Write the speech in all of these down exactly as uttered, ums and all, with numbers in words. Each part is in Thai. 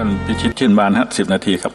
ท่านพิชิตชื่นบานฮะสิบนาทีครับ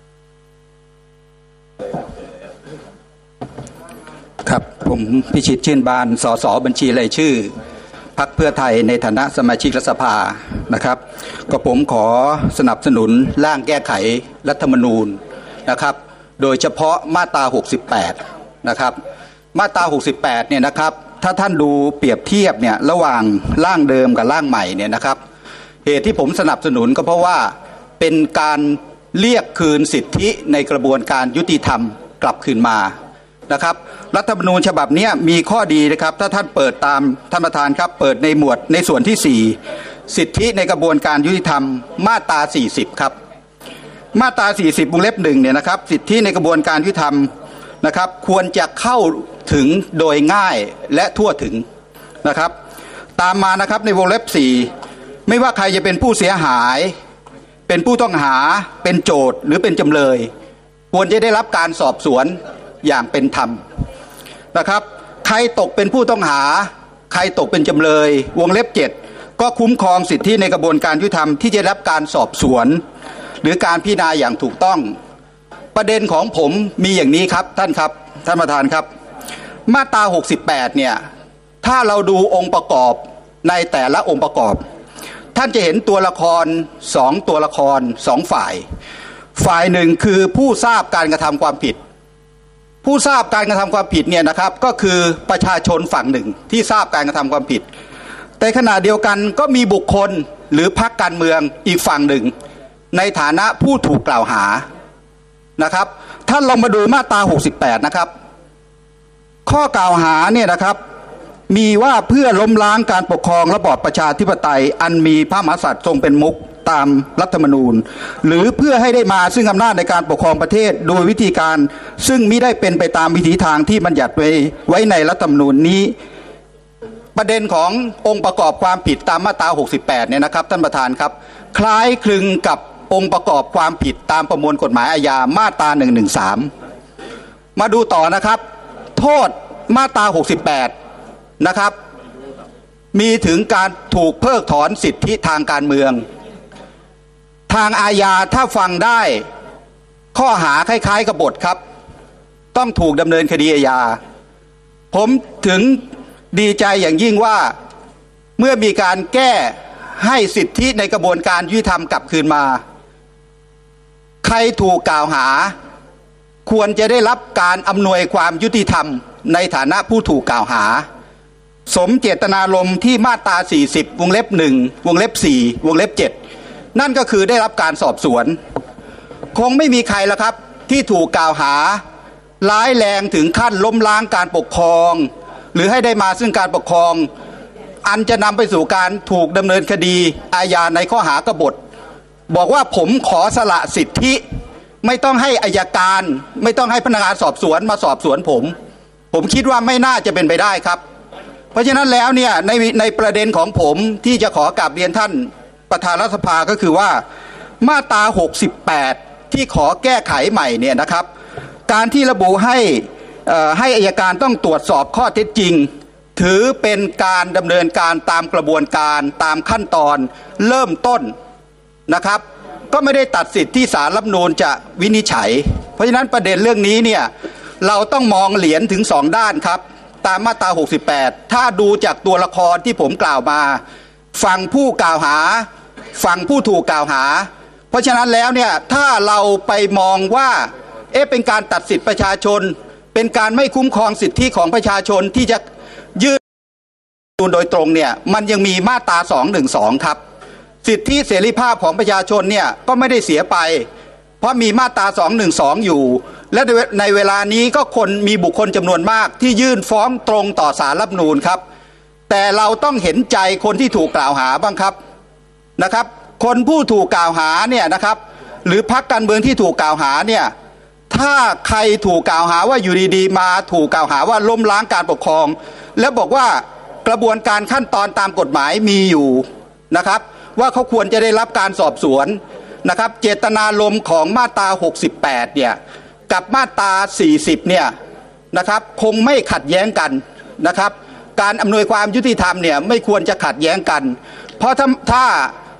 ครับผมพิชิตชื่นบานสสบัญชีรายชื่อพรรคเพื่อไทยในฐานะสมาชิกรัฐสภานะครับก็ผมขอสนับสนุนร่างแก้ไขรัฐธรรมนูญนะครับโดยเฉพาะมาตราหกสิบแปดนะครับมาตราหกสิบแปดเนี่ยนะครับถ้าท่านดูเปรียบเทียบเนี่ยระหว่างร่างเดิมกับร่างใหม่เนี่ยนะครับเหตุที่ผมสนับสนุนก็เพราะว่าเป็นการเรียกคืนสิทธิในกระบวนการยุติธรรมกลับคืนมานะครับรัฐธรรมนูญฉบับนี้มีข้อดีนะครับถ้าท่านเปิดตามท่านประธานครับเปิดในหมวดในส่วนที่สี่สิทธิในกระบวนการยุติธรรมมาตราสี่สิบครับมาตราสี่สิบวงเล็บหนึ่งเนี่ยนะครับสิทธิในกระบวนการยุติธรรมนะครับควรจะเข้าถึงโดยง่ายและทั่วถึงนะครับตามมานะครับในวงเล็บสี่ไม่ว่าใครจะเป็นผู้เสียหายเป็นผู้ต้องหาเป็นโจทก์หรือเป็นจำเลยควรจะได้รับการสอบสวนอย่างเป็นธรรมนะครับใครตกเป็นผู้ต้องหาใครตกเป็นจำเลยวงเล็บเจ็ดก็คุ้มครองสิทธิในกระบวนการยุติธรรมที่จะรับการสอบสวนหรือการพิจารณาอย่างถูกต้องประเด็นของผมมีอย่างนี้ครับท่านครับท่านประธานครับมาตราหกสิบแปดเนี่ยถ้าเราดูองค์ประกอบในแต่ละองค์ประกอบท่านจะเห็นตัวละครสองตัวละครสองฝ่ายฝ่ายหนึ่งคือผู้ทราบการกระทำความผิดผู้ทราบการกระทำความผิดเนี่ยนะครับก็คือประชาชนฝั่งหนึ่งที่ทราบการกระทำความผิดแต่ขณะเดียวกันก็มีบุคคลหรือพรรคการเมืองอีกฝั่งหนึ่งในฐานะผู้ถูกกล่าวหานะครับท่านลองมาดูมาตราหกสิบแปดนะครับข้อกล่าวหาเนี่ยนะครับมีว่าเพื่อล้มล้างการปกครองระบอบประชาธิปไตยอันมีพระมหากษัตริย์ทรงเป็นมุขตามรัฐธรรมนูญหรือเพื่อให้ได้มาซึ่งอำนาจในการปกครองประเทศโดยวิธีการซึ่งมิได้เป็นไปตามวิถีทางที่บัญญัติไว้ไว้ในรัฐธรรมนูญนี้ประเด็นขององค์ประกอบความผิดตามมาตราหกสิบแปดเนี่ยนะครับท่านประธานครับคล้ายคลึงกับองค์ประกอบความผิดตามประมวลกฎหมายอาญามาตราหนึ่งหนึ่งสามมาดูต่อนะครับโทษมาตราหกสิบแปดนะครับมีถึงการถูกเพิกถอนสิทธิทางการเมืองทางอาญาถ้าฟังได้ข้อหาคล้ายๆกับบทครับต้องถูกดำเนินคดีอาญาผมถึงดีใจอย่างยิ่งว่าเมื่อมีการแก้ให้สิทธิในกระบวนการยุติธรรมกลับคืนมาใครถูกกล่าวหาควรจะได้รับการอำนวยความยุติธรรมในฐานะผู้ถูกกล่าวหาสมเจตนารมณ์ที่มาตราสี่สิบวงเล็บหนึ่งวงเล็บสี่วงเล็บเจ็ดนั่นก็คือได้รับการสอบสวนคงไม่มีใครละครับที่ถูกกล่าวหาร้ายแรงถึงขั้นล้มล้างการปกครองหรือให้ได้มาซึ่งการปกครองอันจะนำไปสู่การถูกดำเนินคดีอาญาในข้อหากบฏบอกว่าผมขอสละสิทธิไม่ต้องให้อัยการไม่ต้องให้พนักงานสอบสวนมาสอบสวนผมผมคิดว่าไม่น่าจะเป็นไปได้ครับเพราะฉะนั้นแล้วเนี่ยในในประเด็นของผมที่จะขอกราบเรียนท่านประธานรัฐสภาก็คือว่ามาตราหกสิบแปดที่ขอแก้ไขใหม่เนี่ยนะครับการที่ระบุให้ให้อัยการต้องตรวจสอบข้อเท็จจริงถือเป็นการดำเนินการตามกระบวนการตามขั้นตอนเริ่มต้นนะครับก็ไม่ได้ตัดสิทธิ์ที่ศาลรัฐธรรมนูญจะวินิจฉัยเพราะฉะนั้นประเด็นเรื่องนี้เนี่ยเราต้องมองเหรียญถึงสองด้านครับตามมาตราหกสิบแปดถ้าดูจากตัวละครที่ผมกล่าวมาฝั่งผู้กล่าวหาฝั่งผู้ถูกกล่าวหาเพราะฉะนั้นแล้วเนี่ยถ้าเราไปมองว่าเอ๊ะเป็นการตัดสิทธิประชาชนเป็นการไม่คุ้มครองสิทธิของประชาชนที่จะยื่นโดยตรงเนี่ยมันยังมีมาตราสองหนึ่งสองครับสิทธิเสรีภาพของประชาชนเนี่ยก็ไม่ได้เสียไปเพราะมีมาตราสองหนึ่งสองอยู่และในเวลานี้ก็คนมีบุคคลจำนวนมากที่ยื่นฟ้องตรงต่อศาลรัฐธรรมนูญครับแต่เราต้องเห็นใจคนที่ถูกกล่าวหาบ้างครับนะครับคนผู้ถูกกล่าวหาเนี่ยนะครับหรือพรรคการเมืองที่ถูกกล่าวหาเนี่ยถ้าใครถูกกล่าวหาว่าอยู่ดีๆมาถูกกล่าวหาว่าล้มล้างการปกครองแล้วบอกว่ากระบวนการขั้นตอนตามกฎหมายมีอยู่นะครับว่าเขาควรจะได้รับการสอบสวนนะครับเจตนารมณ์ของมาตราหกสิบแปดเนี่ยกับมาตราสี่สิบเนี่ยนะครับคงไม่ขัดแย้งกันนะครับการอำนวยความยุติธรรมเนี่ยไม่ควรจะขัดแย้งกันเพราะถ้าถ้า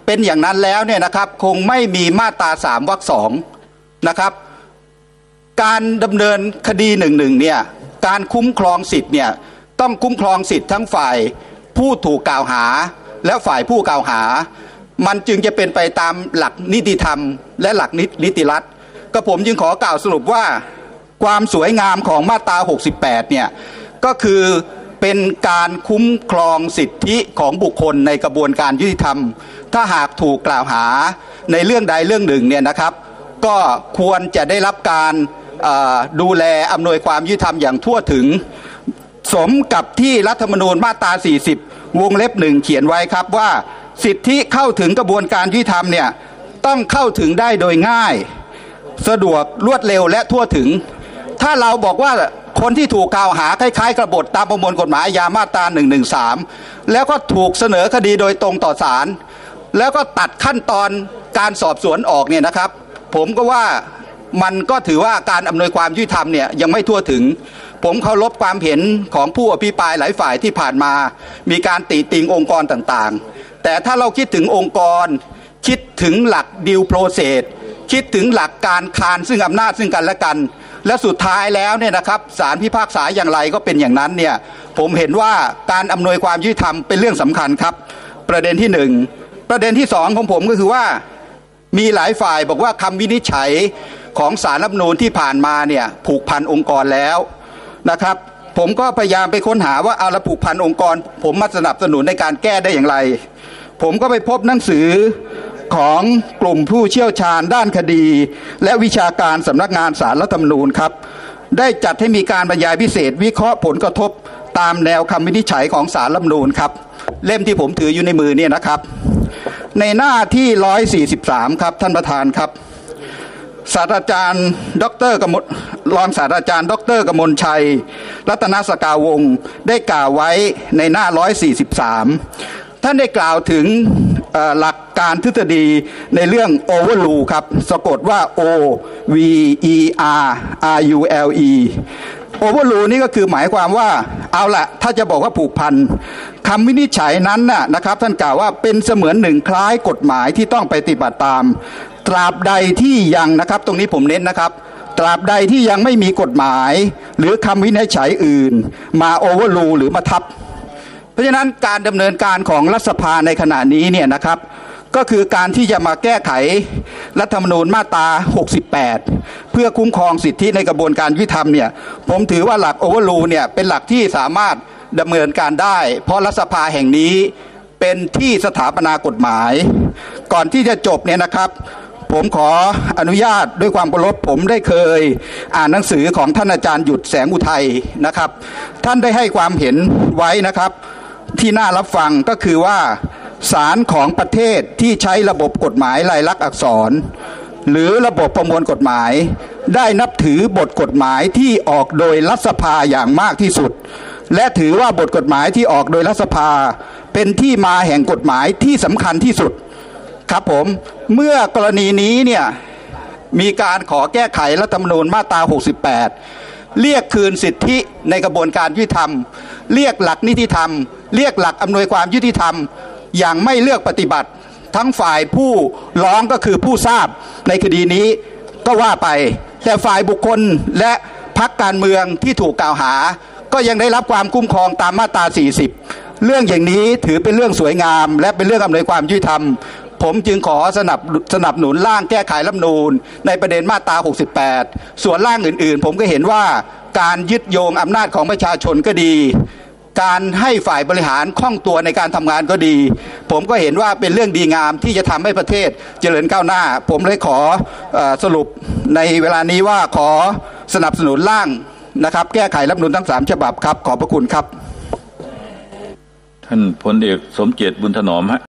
เป็นอย่างนั้นแล้วเนี่ยนะครับคงไม่มีมาตราสามวรรคสองนะครับการดำเนินคดีหนึ่งหนึ่งเนี่ยการคุ้มครองสิทธิ์เนี่ยต้องคุ้มครองสิทธิ์ทั้งฝ่ายผู้ถูกกล่าวหาและฝ่ายผู้กล่าวหามันจึงจะเป็นไปตามหลักนิติธรรมและหลักนิติรัฐก็ผมจึงขอกล่าวสรุปว่าความสวยงามของมาตราหกสิบแปดเนี่ยก็คือเป็นการคุ้มครองสิทธิของบุคคลในกระบวนการยุติธรรมถ้าหากถูกกล่าวหาในเรื่องใดเรื่องหนึ่งเนี่ยนะครับก็ควรจะได้รับการดูแลอำนวยความยุติธรรมอย่างทั่วถึงสมกับที่รัฐธรรมนูญมาตราสี่สิบวงเล็บหนึ่งเขียนไว้ครับว่าสิทธิเข้าถึงกระบวนการยุติธรรมเนี่ยต้องเข้าถึงได้โดยง่ายสะดวกรวดเร็วและทั่วถึงถ้าเราบอกว่าคนที่ถูกกล่าวหาคล้ายๆกบฏตามประมวลกฎหมายอาญามาตราหนึ่งหนึ่งสามแล้วก็ถูกเสนอคดีโดยตรงต่อศาลแล้วก็ตัดขั้นตอนการสอบสวนออกเนี่ยนะครับผมก็ว่ามันก็ถือว่าการอำนวยความยุติธรรมเนี่ยยังไม่ทั่วถึงผมเคารพความเห็นของผู้อภิปรายหลายฝ่ายที่ผ่านมามีการติติงองค์กรต่างๆแต่ถ้าเราคิดถึงองค์กรคิดถึงหลักดิวโปรเซสคิดถึงหลักการคานซึ่งอำนาจซึ่งกันและกันและสุดท้ายแล้วเนี่ยนะครับศาลพิพากษาอย่างไรก็เป็นอย่างนั้นเนี่ยผมเห็นว่าการอำนวยความยุติธรรมเป็นเรื่องสำคัญครับประเด็นที่หนึ่งประเด็นที่สองของผมก็คือว่ามีหลายฝ่ายบอกว่าคำวินิจฉัยของศาลรัฐธรรมนูญที่ผ่านมาเนี่ยผูกพันองค์กรแล้วนะครับผมก็พยายามไปค้นหาว่าเอาละผูกพันองค์กรผมมาสนับสนุนในการแก้ได้อย่างไรผมก็ไปพบหนังสือของกลุ่มผู้เชี่ยวชาญด้านคดีและวิชาการสำนักงานศาลรัฐธรรมนูญครับได้จัดให้มีการบรรยายพิเศษวิเคราะห์ผลกระทบตามแนวคำวินิจฉัยของศาลรัฐธรรมนูญครับเล่มที่ผมถืออยู่ในมือเนี่ยนะครับในหน้าที่หนึ่งร้อยสี่สิบสามครับท่านประธานครับศาสตราจารย์ดรกมลรองศาสตราจารย์ดรกมลชัยรัตนสกาวงศ์ได้กล่าวไว้ในหน้าหนึ่งร้อยสี่สิบสามท่านได้กล่าวถึงหลักการทฤษฎีในเรื่อง overrule ครับสะกดว่า O V E R R U L E overrule นี่ก็คือหมายความว่าเอาละถ้าจะบอกว่าผูกพันคำวินิจฉัยนั้นน่ะนะครับท่านกล่าวว่าเป็นเสมือนหนึ่งคล้ายกฎหมายที่ต้องไปปฏิบัติตามตราบใดที่ยังนะครับตรงนี้ผมเน้นนะครับตราบใดที่ยังไม่มีกฎหมายหรือคำวินิจฉัยอื่นมา overrule หรือมาทับเพราะฉะนั้นการดำเนินการของรัฐสภาในขณะนี้เนี่ยนะครับก็คือการที่จะมาแก้ไขรัฐธรรมนูญมาตราหกสิบแปดเพื่อคุ้มครองสิทธิในกระบวนการยุติธรรมเนี่ยผมถือว่าหลักโอเวอร์รูลเนี่ยเป็นหลักที่สามารถดำเนินการได้เพราะรัฐสภาแห่งนี้เป็นที่สถาปนากฎหมายก่อนที่จะจบเนี่ยนะครับผมขออนุญาตด้วยความเคารพผมได้เคยอ่านหนังสือของท่านอาจารย์หยุดแสงอุทัยนะครับท่านได้ให้ความเห็นไว้นะครับที่น่ารับฟังก็คือว่าศาลของประเทศที่ใช้ระบบกฎหมายลายลักษณ์อักษรหรือระบบประมวลกฎหมายได้นับถือบทกฎหมายที่ออกโดยรัฐสภาอย่างมากที่สุดและถือว่าบทกฎหมายที่ออกโดยรัฐสภาเป็นที่มาแห่งกฎหมายที่สำคัญที่สุดครับผมเมื่อกรณีนี้เนี่ยมีการขอแก้ไขรัฐธรรมนูญมาตราหกสิบแปดเรียกคืนสิทธิในกระบวนการยุติธรรมเรียกหลักนิติธรรมเรียกหลักอำนวยความยุติธรรมอย่างไม่เลือกปฏิบัติทั้งฝ่ายผู้ร้องก็คือผู้ทราบในคดีนี้ก็ว่าไปแต่ฝ่ายบุคคลและพรรคการเมืองที่ถูกกล่าวหาก็ยังได้รับความคุ้มครองตามมาตราสี่สิบเรื่องอย่างนี้ถือเป็นเรื่องสวยงามและเป็นเรื่องอำนวยความยุติธรรมผมจึงขอสนับสนับสนุนร่างแก้ไขรัฐธรรมนูญในประเด็นมาตราหกสิบแปดส่วนร่างอื่นๆผมก็เห็นว่าการยึดโยงอำนาจของประชาชนก็ดีการให้ฝ่ายบริหารคล่องตัวในการทำงานก็ดีผมก็เห็นว่าเป็นเรื่องดีงามที่จะทำให้ประเทศเจริญก้าวหน้าผมเลยขอเอ่อสรุปในเวลานี้ว่าขอสนับสนุนร่างนะครับแก้ไขรัฐธรรมนูญทั้งสามฉบับครับขอบพระคุณครับท่านพลเอกสมเกียรติบุญถนอมฮะ